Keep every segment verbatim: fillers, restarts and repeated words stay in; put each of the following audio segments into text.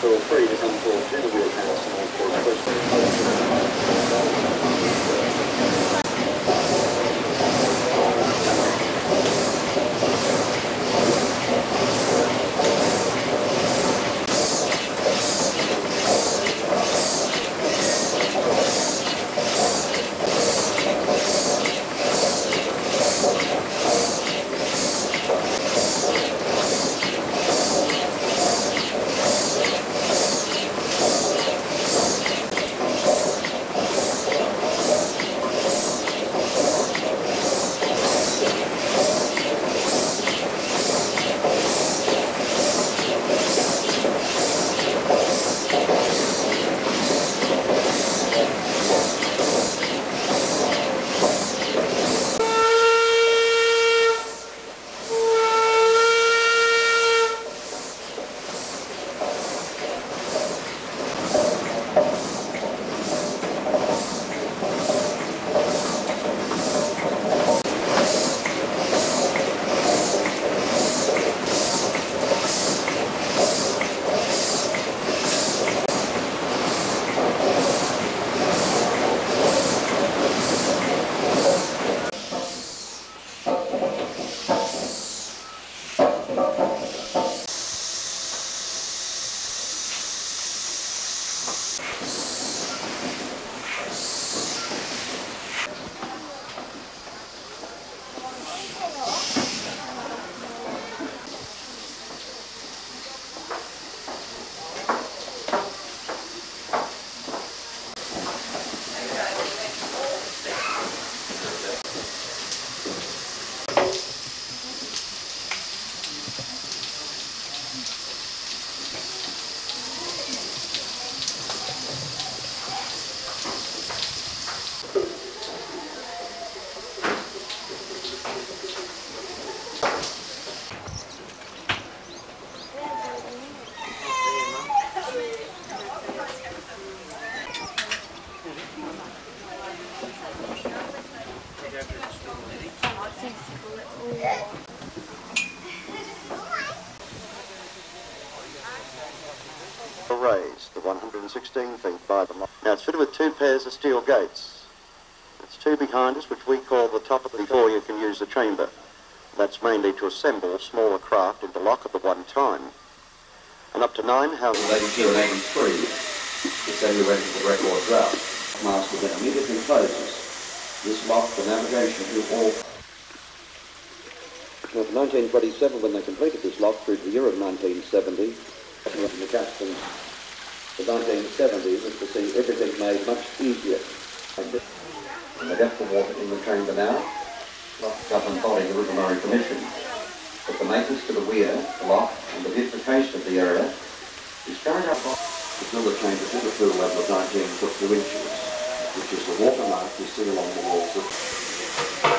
feel free to come forward to the wheelhouse and answer raised, the one hundred sixteen feet by the line. Now it's fitted with two pairs of steel gates. It's two behind us, which we call the top of the before you can use the chamber. That's mainly to assemble smaller craft into lock at the one time. And up to nine houses. eighty-two and eighty-three, the cellular went into the record draft. Master then immediately closes. This lock for navigation to all. Now, from nineteen twenty-seven, when they completed this lock, through to the year of nineteen seventy, in the captain, the nineteen seventies, was to see everything made much easier. And the depth of water in the chamber now, not the government body, the River Murray Commission, but the maintenance to the weir, the lock, and the beautification of the area is carried out to fill the chamber to the fill level of nineteen foot two inches, which is the watermark you see along the walls of.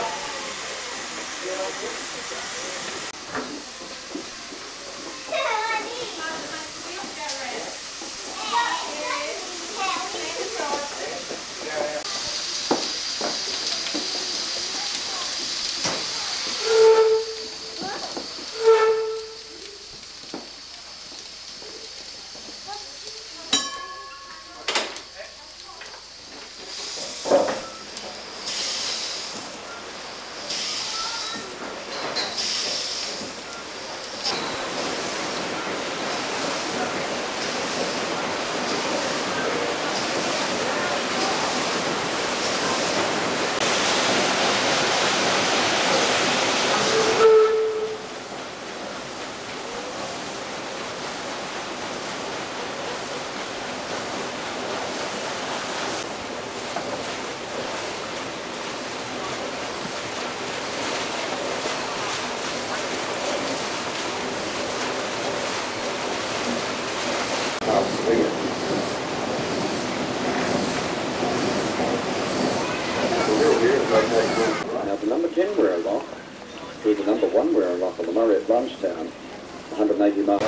Now the number ten weir lock through the number one weir lock on the Murray at Blanchetown, one hundred eighty miles.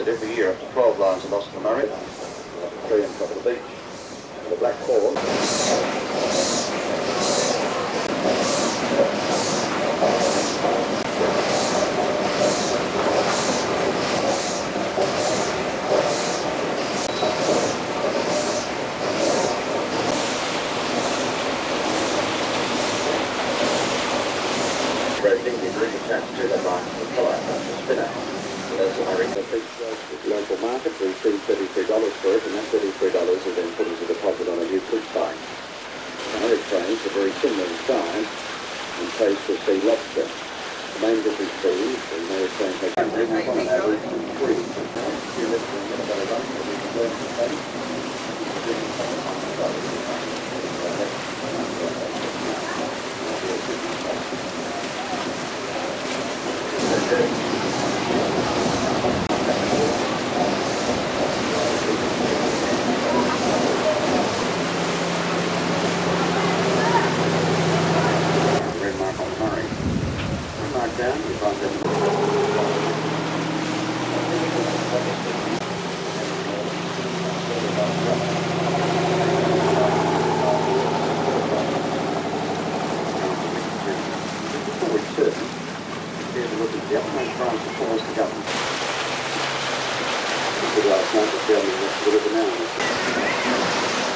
that every year up to twelve lions are lost in the Murray. Three on top of the beach. The black cord. Attached to that line the colour, the spinner. So that's the Murray. The beach goes to the local market. We see thirty-three dollars for it, and that thirty-three dollars is then put as a deposit on a new fish bike. Another trains are very similar in size and taste of sea lobster. The main difference being the Murray train has on average three. You're listening to about a run, but we can learn to take. Down, you find them. Before we turn, here's a look at the upmost branch of forest the government. Good last night was down the river now.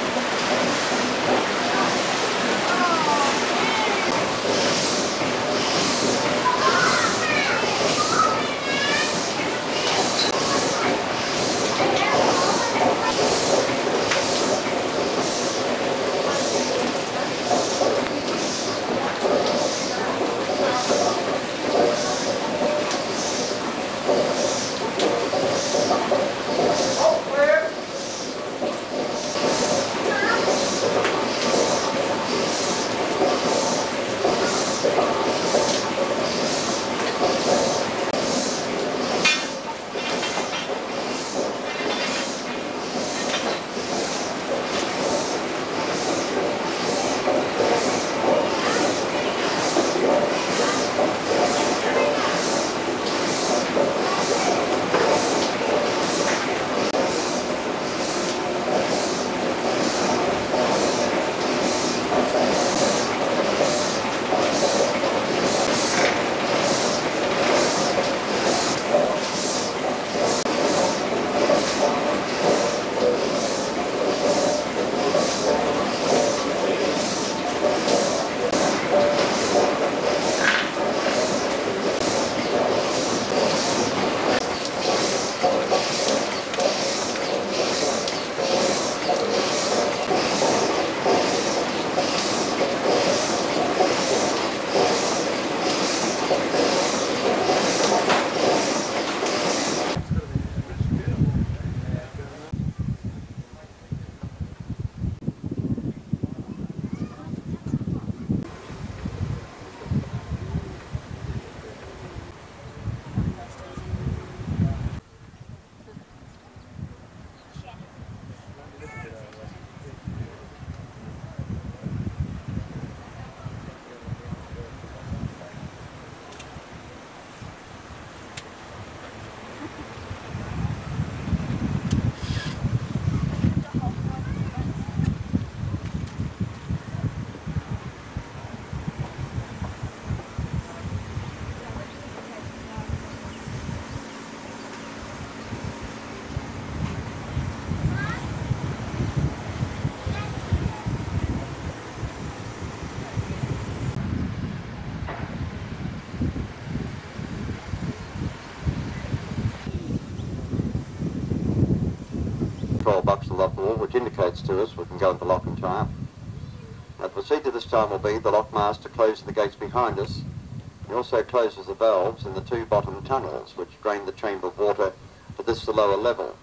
twelve bucks to lock wall, which indicates to us we can go into lock and tie. Now, the procedure this time will be the lock master closes the gates behind us. He also closes the valves in the two bottom tunnels, which drain the chamber of water to this the lower level.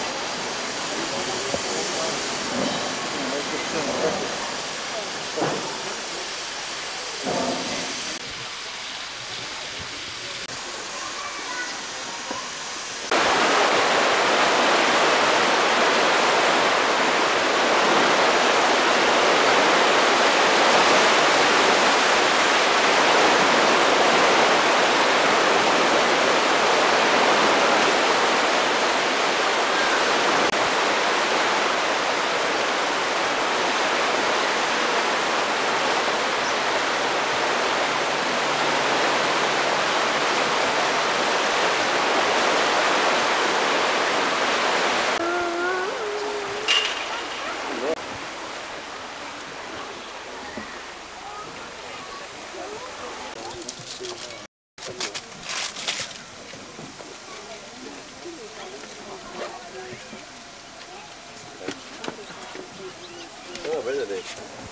Thank you. job, isn't it?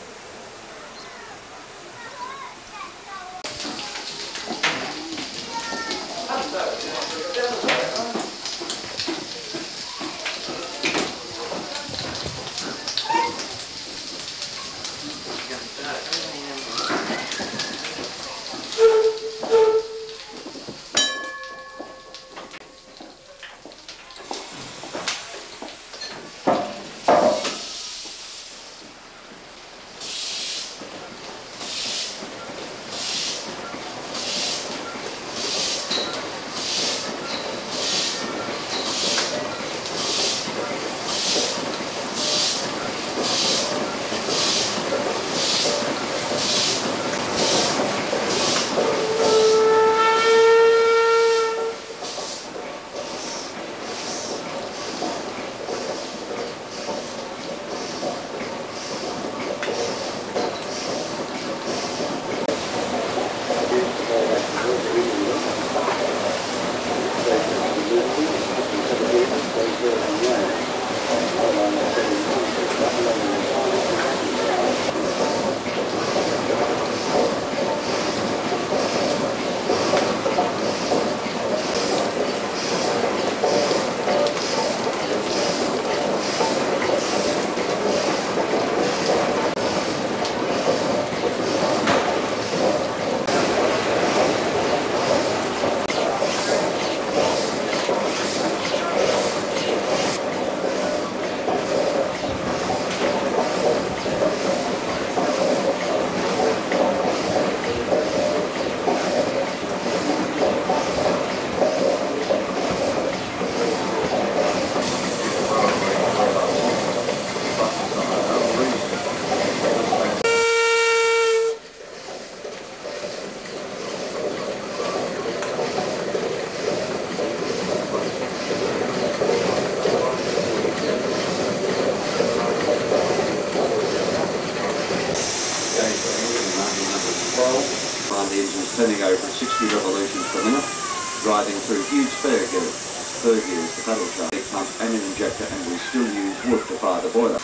Find the engines turning over at sixty revolutions per minute, driving through huge spur gears, spur gears, the paddle shaft, big pump and an injector, and we still use wood to fire the boiler.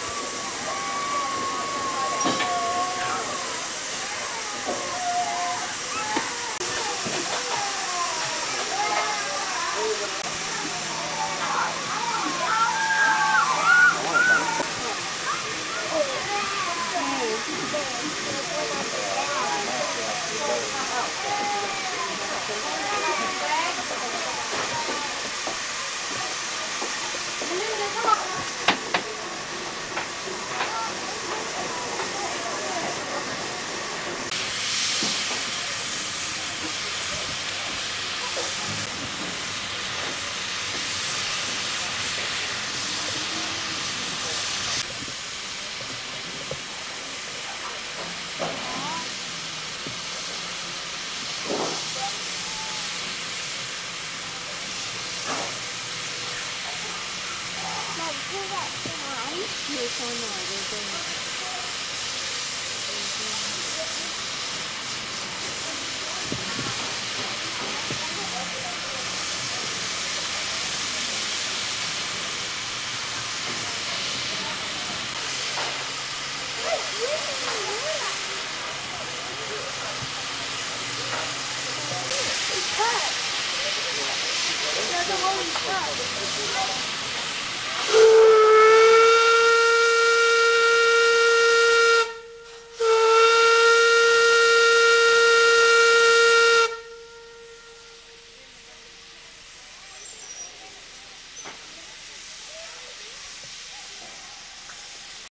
There's a whole truck.